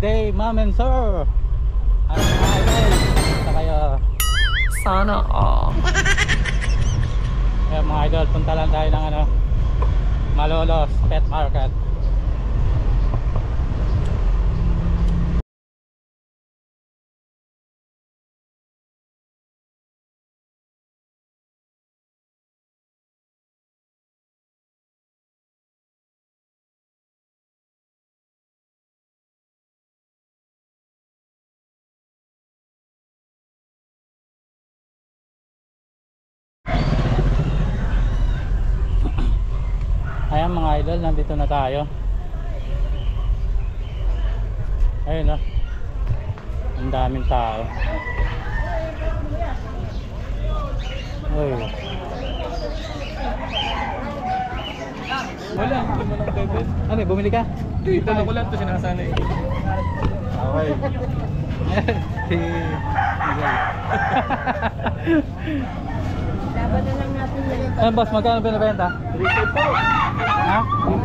day, ma'am and sir. At mga idol, punta kayo. Sana all. Kaya mga idol, punta lang tayo ng ano, Malolos Pet Market. Ayan mga idol, nandito na tayo. Ayun o, ang daming tao. Uy. Wala, hindi mo lang bebet. Ano, bumili ka? Dito na ko lang ito sinasanay. Okay. Si Miguel. Laban na lang natin yan. Ano boss, magkano binibenta? 3.5 po. Ha?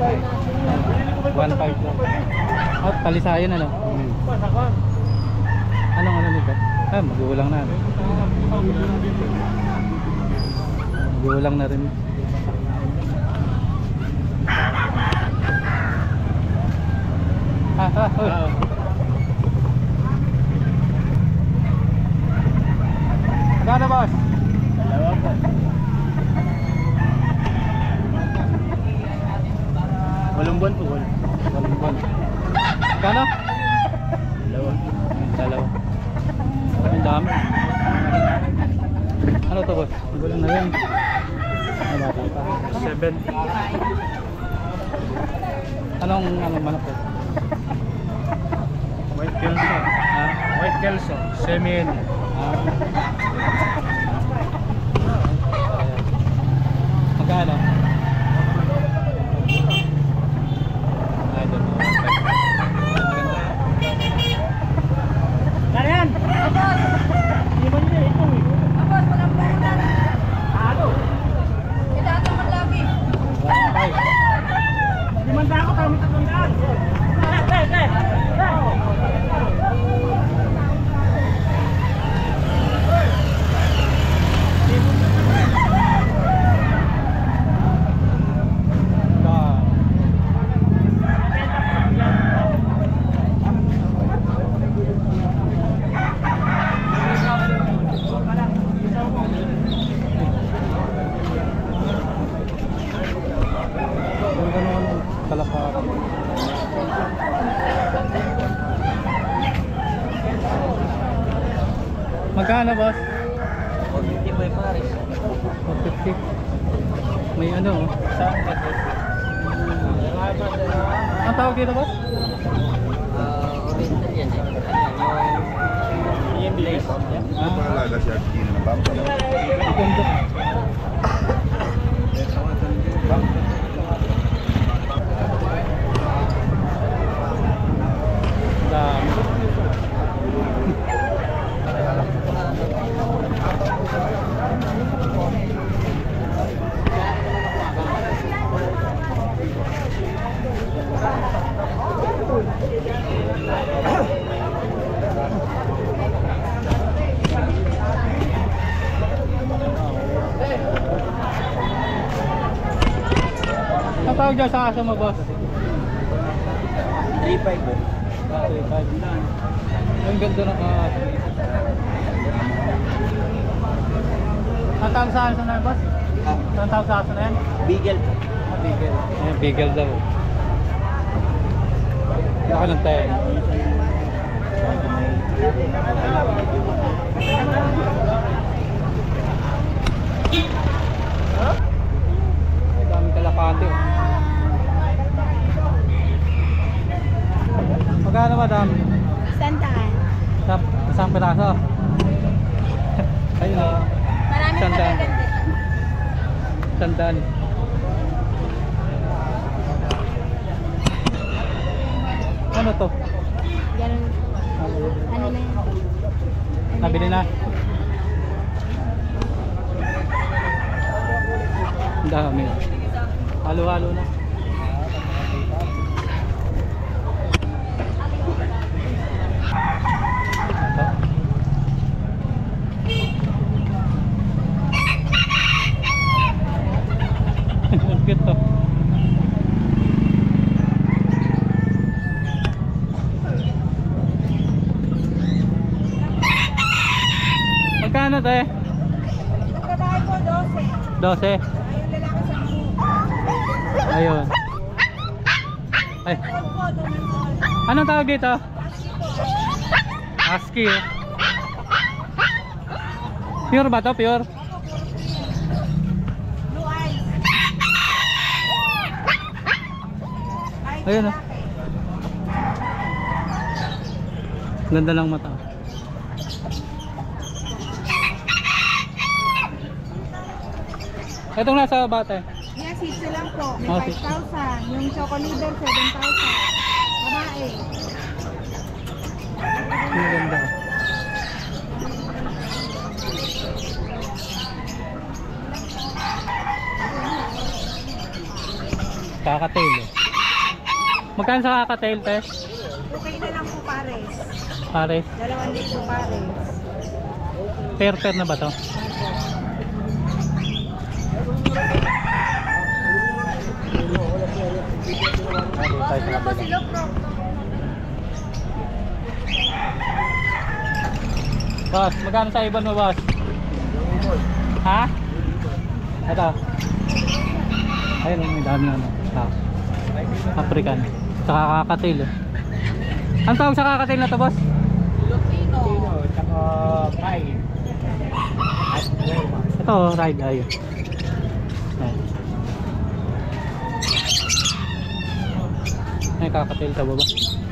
1.5 lang. Oh, talisayan ano? Anong ano nito? Ah, magulang na. Magulang na rin. Oh. Magkano boss? Dalawa po. Walang buwan po. Walang buwan. Magkano? Dalawa. Dalawa. Ang dami. Ano to boss? Magulang na rin. Ay, bata pa. 7. Anong manok to? White Kelso. Ha? White Kelso. Semin. Magkano? Ay, doon mo. Karian! Abos! Hindi ba nila ito eh? Abos, walang puhunan. Ano? Kailangan man lagi. 1.5. Limanda ako tayo may 300. Magkano boss? 450 po yung Paris. 450. May ano oh. Saan? Ang tawag dito boss? Oriental yan eh. Yung place. Talaga siya kina na bamba. Ganda. Dami. Ang tawag dyan sa aso mo boss? 3.5 po. 3.5. Ang ganda ng aso. Ang tawag sa aso na yan boss? Ang tawag sa aso na yan? Beagle po. Beagle. Ayan, beagle daw. Laki ng tayo. Daming kalapate oh. Magkano madam? Sandaan. Isang piraso. Ayun oh. Maraming Sandaan. magaganda. Sandaan. Ano to? Ganun. Ano na yan? Nabili na. Ang dami. Halo-halo na. Magkano te? Babae ko, 12. 12. Ayun, lalaki sa ako. Ayun. Ay. Anong tawag dito? Husky. Oh. Pure ba to? Pure? Blue eyes. Ayun oh. Ganda lang mata. Itong nasa bata. Yan, sitso lang po. May Oh, 5,000. Yung chocolate 7,000. Babae. Ang ganda. Kakatail eh. Magkano sa kakatail te? Okay na lang po pares. Pares. 2,000 pares. Pair na ba to? Ano po sila bro? Boss, magkano sa ibon mo boss? Ha? Ito. Ayun, may dami na ano. Tao. African. Saka kakatail eh. Ang tawag sa kakatail na to boss? Filipino, tsaka Pride. At Roma. Ito, ride ayun. Ayan. May kakatail sa baba.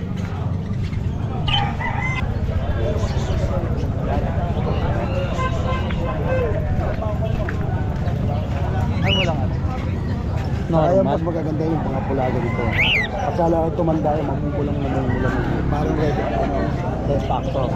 Ay, walang ano. Kaya mas Normal. magaganda yung mga pulaga dito. At sala tumanda yung mapupulang na nila. Parang red factor.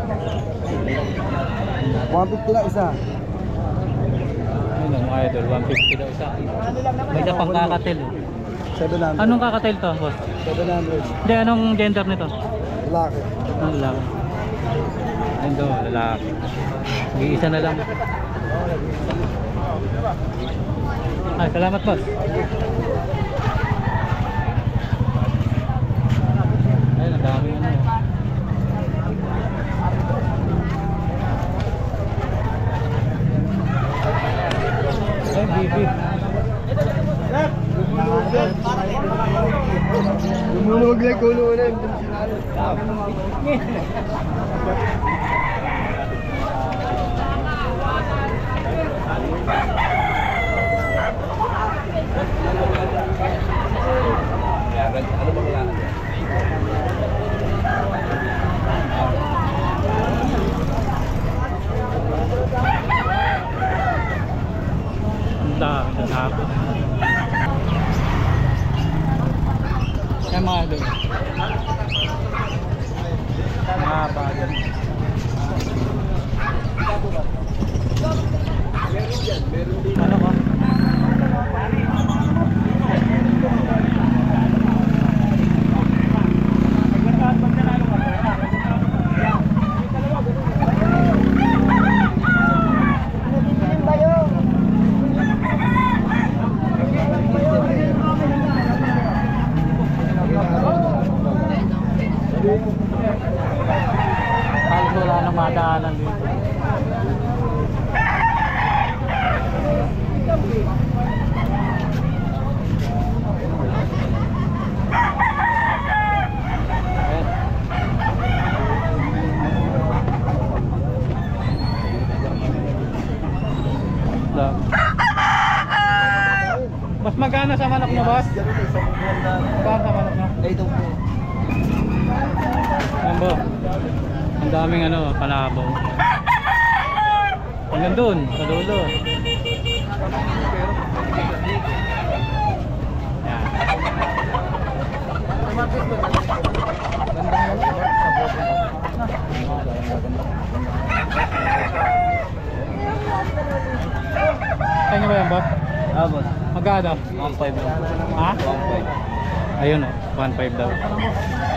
150 na isa. Ayun mga idol, 150 daw isa. May isa pang kakatail eh. 700. Anong kakatail to boss? 700. Hindi, anong gender nito? Lalaki. Ang lalaki. Ayun daw, lalaki. Mag-iisa na lang. Ay, salamat boss. Ayun, ang dami ano. Ay, bibi. Lumulog lang kulo na. Ang dami ng hapon. Yan mga doon. Mahaba dyan. Ano ko? Halos wala nang madaanan dito. Ayan. Mas magana sa manok mo, boss? Magana sa manok mo? Ito po. Ayan po. Ang daming ano, palabaw. Hanggang doon, sa dulo. Ayan. Kaya nyo ba yan, boss? Ah, boss. Magkano? 1.5 lang. Ha? 1.5. Ayun o, 1.5 daw.